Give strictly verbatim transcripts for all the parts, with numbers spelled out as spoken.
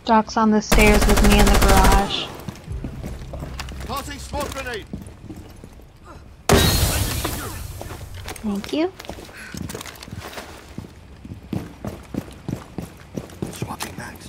Doc's on the stairs with me in the garage. Tossing smoke grenade. Thank you. Swapping mags.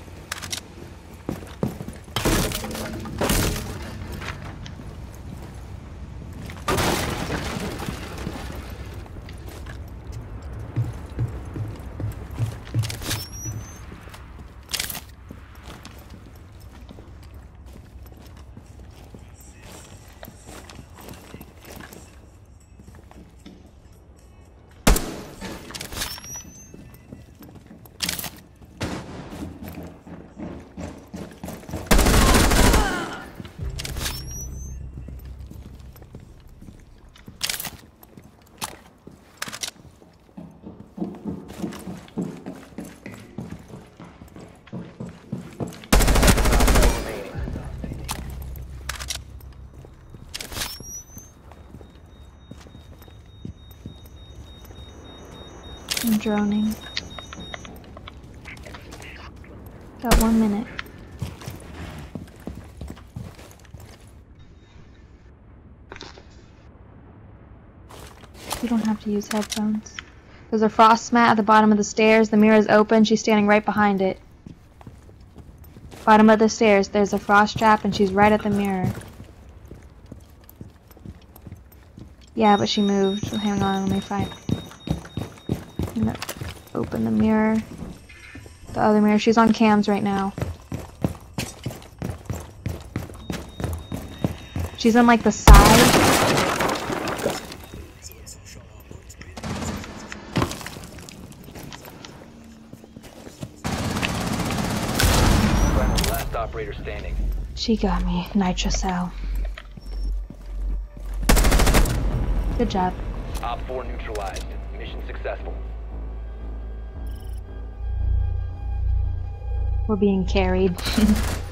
I'm droning. Got one minute. You don't have to use headphones. There's a frost mat at the bottom of the stairs. The mirror is open. She's standing right behind it. Bottom of the stairs. There's a frost trap and she's right at the mirror. Yeah, but she moved. Hang on, let me find. I'm gonna open the mirror. The other mirror. She's on cams right now. She's on like the side. Last operator standing. She got me. Nitrocell. Good job. Op four neutralized. Mission successful. We're being carried.